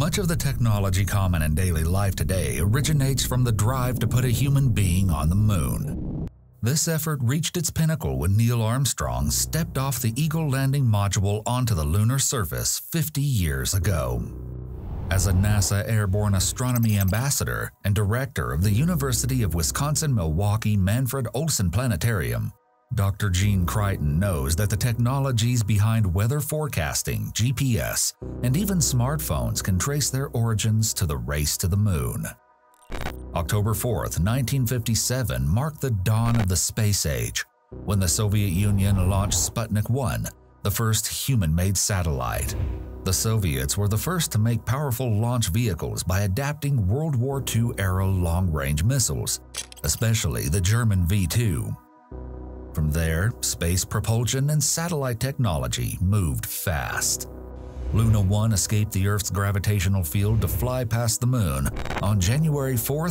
Much of the technology common in daily life today originates from the drive to put a human being on the moon. This effort reached its pinnacle when Neil Armstrong stepped off the Eagle landing module onto the lunar surface 50 years ago. As a NASA Airborne Astronomy Ambassador and Director of the University of Wisconsin-Milwaukee Manfred Olson Planetarium, Dr. Gene Crichton knows that the technologies behind weather forecasting, GPS, and even smartphones can trace their origins to the race to the moon. October 4th, 1957 marked the dawn of the space age, when the Soviet Union launched Sputnik 1, the first human-made satellite. The Soviets were the first to make powerful launch vehicles by adapting World War II-era long-range missiles, especially the German V-2. From there, space propulsion and satellite technology moved fast. Luna 1 escaped the Earth's gravitational field to fly past the moon on January 4,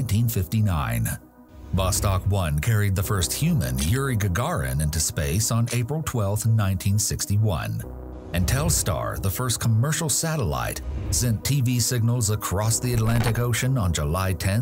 1959. Vostok 1 carried the first human, Yuri Gagarin, into space on April 12, 1961. And Telstar, the first commercial satellite, sent TV signals across the Atlantic Ocean on July 10,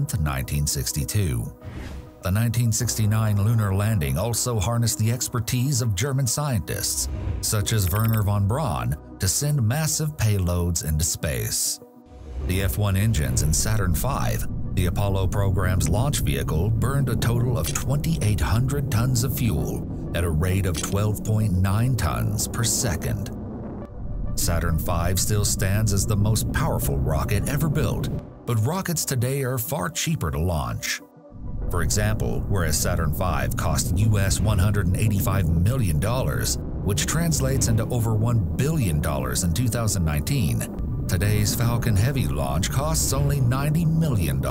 1962. The 1969 lunar landing also harnessed the expertise of German scientists, such as Wernher von Braun, to send massive payloads into space. The F-1 engines in Saturn V, the Apollo program's launch vehicle, burned a total of 2,800 tons of fuel at a rate of 12.9 tons per second. Saturn V still stands as the most powerful rocket ever built, but rockets today are far cheaper to launch. For example, whereas Saturn V cost US $185 million, which translates into over $1 billion in 2019, today's Falcon Heavy launch costs only $90 million.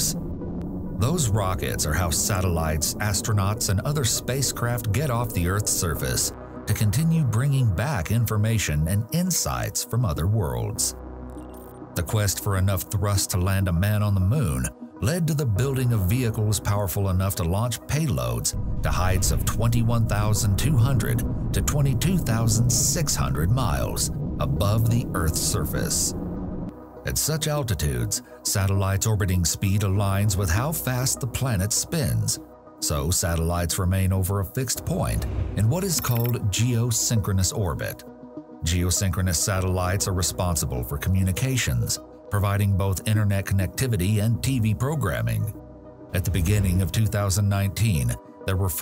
Those rockets are how satellites, astronauts, and other spacecraft get off the Earth's surface to continue bringing back information and insights from other worlds. The quest for enough thrust to land a man on the moon led to the building of vehicles powerful enough to launch payloads to heights of 21,200 to 22,600 miles above the Earth's surface. At such altitudes, satellites' orbiting speed aligns with how fast the planet spins, so satellites remain over a fixed point in what is called geosynchronous orbit. Geosynchronous satellites are responsible for communications, providing both internet connectivity and TV programming. At the beginning of 2019, there were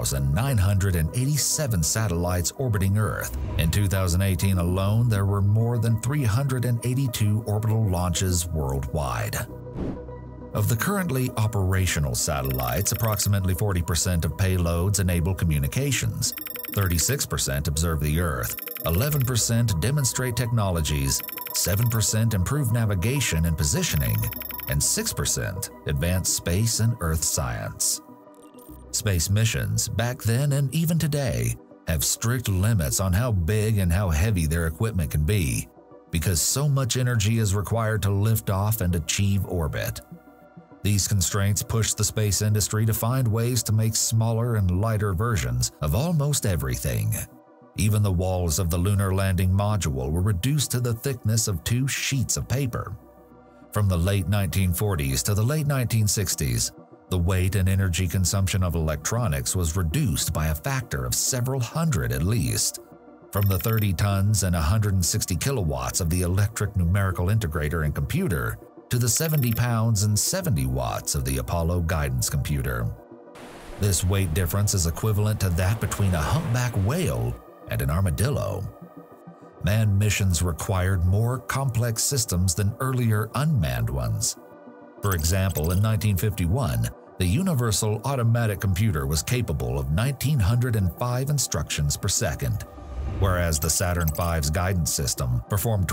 4,987 satellites orbiting Earth. In 2018 alone, there were more than 382 orbital launches worldwide. Of the currently operational satellites, approximately 40% of payloads enable communications, 36% observe the Earth, 11% demonstrate technologies, 7% improve navigation and positioning, and 6% advance space and Earth science. Space missions, back then and even today, have strict limits on how big and how heavy their equipment can be, because so much energy is required to lift off and achieve orbit. These constraints push the space industry to find ways to make smaller and lighter versions of almost everything. Even the walls of the lunar landing module were reduced to the thickness of 2 sheets of paper. From the late 1940s to the late 1960s, the weight and energy consumption of electronics was reduced by a factor of several hundred at least. From the 30 tons and 160 kilowatts of the electric numerical integrator and computer to the 70 pounds and 70 watts of the Apollo guidance computer. This weight difference is equivalent to that between a humpback whale and an armadillo. Manned missions required more complex systems than earlier unmanned ones. For example, in 1951, the Universal Automatic Computer was capable of 1,905 instructions per second, whereas the Saturn V's guidance system performed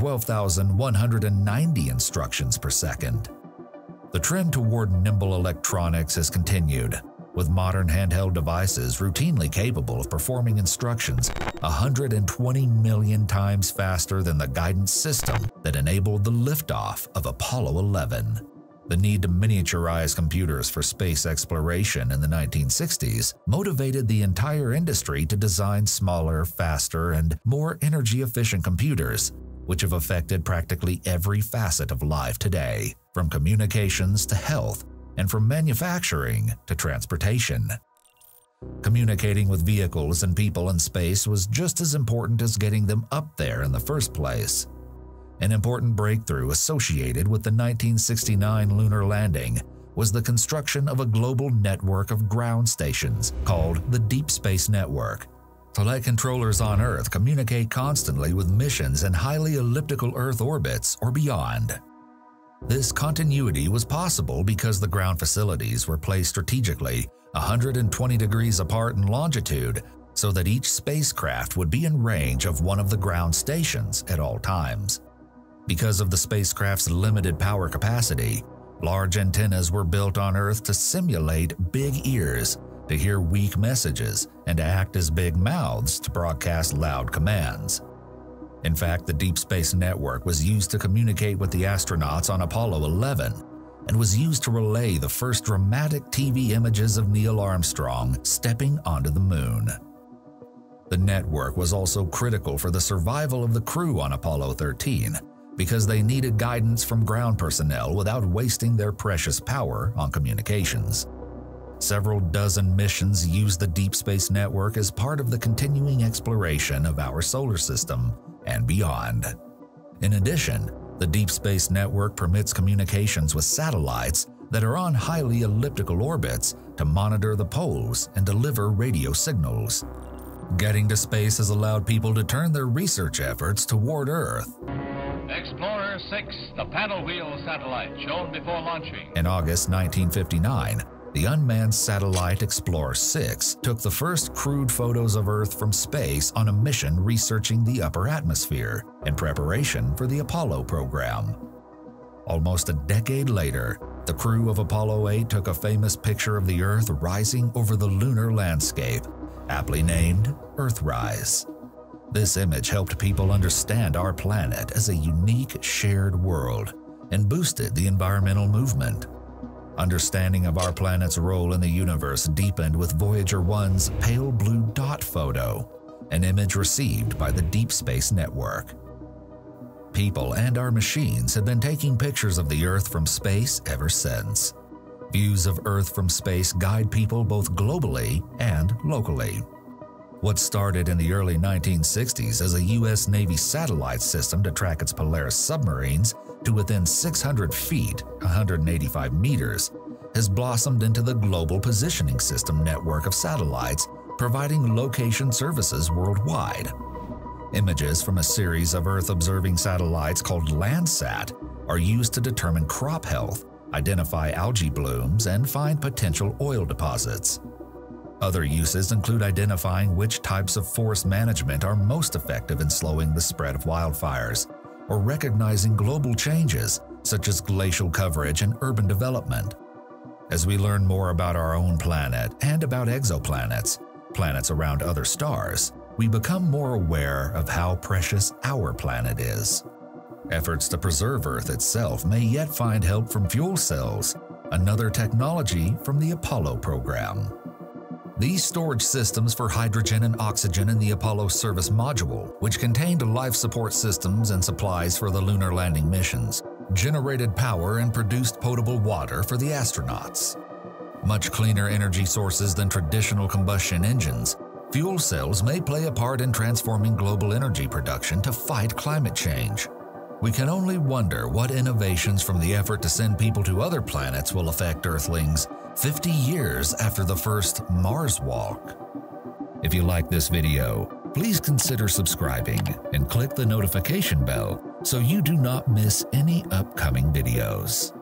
12,190 instructions per second. The trend toward nimble electronics has continued, with modern handheld devices routinely capable of performing instructions 120 million times faster than the guidance system that enabled the liftoff of Apollo 11. The need to miniaturize computers for space exploration in the 1960s motivated the entire industry to design smaller, faster, and more energy-efficient computers, which have affected practically every facet of life today, from communications to health, and from manufacturing to transportation. Communicating with vehicles and people in space was just as important as getting them up there in the first place. An important breakthrough associated with the 1969 lunar landing was the construction of a global network of ground stations called the Deep Space Network, to let controllers on Earth communicate constantly with missions in highly elliptical Earth orbits or beyond. This continuity was possible because the ground facilities were placed strategically 120 degrees apart in longitude so that each spacecraft would be in range of one of the ground stations at all times. Because of the spacecraft's limited power capacity, large antennas were built on Earth to simulate big ears to hear weak messages and to act as big mouths to broadcast loud commands. In fact, the Deep Space Network was used to communicate with the astronauts on Apollo 11 and was used to relay the first dramatic TV images of Neil Armstrong stepping onto the moon. The network was also critical for the survival of the crew on Apollo 13 because they needed guidance from ground personnel without wasting their precious power on communications. Several dozen missions used the Deep Space Network as part of the continuing exploration of our solar system and beyond. In addition, the Deep Space Network permits communications with satellites that are on highly elliptical orbits to monitor the poles and deliver radio signals. Getting to space has allowed people to turn their research efforts toward Earth. Explorer 6, the paddle wheel satellite shown before launching. In August 1959, the unmanned satellite Explorer 6 took the first crude photos of Earth from space on a mission researching the upper atmosphere in preparation for the Apollo program. Almost a decade later, the crew of Apollo 8 took a famous picture of the Earth rising over the lunar landscape, aptly named Earthrise. This image helped people understand our planet as a unique shared world and boosted the environmental movement. Understanding of our planet's role in the universe deepened with Voyager 1's pale blue dot photo, an image received by the Deep Space Network. People and our machines have been taking pictures of the Earth from space ever since. Views of Earth from space guide people both globally and locally. What started in the early 1960s as a U.S. Navy satellite system to track its Polaris submarines to within 600 feet, 185 meters, has blossomed into the Global Positioning System network of satellites providing location services worldwide. Images from a series of Earth-observing satellites called Landsat are used to determine crop health, identify algae blooms, and find potential oil deposits. Other uses include identifying which types of forest management are most effective in slowing the spread of wildfires, or recognizing global changes such as glacial coverage and urban development. As we learn more about our own planet and about exoplanets, planets around other stars, we become more aware of how precious our planet is. Efforts to preserve Earth itself may yet find help from fuel cells, another technology from the Apollo program. These storage systems for hydrogen and oxygen in the Apollo service module, which contained life support systems and supplies for the lunar landing missions, generated power and produced potable water for the astronauts. Much cleaner energy sources than traditional combustion engines, fuel cells may play a part in transforming global energy production to fight climate change. We can only wonder what innovations from the effort to send people to other planets will affect Earthlings 50 years after the first Mars walk. If you like this video, please consider subscribing and click the notification bell so you do not miss any upcoming videos.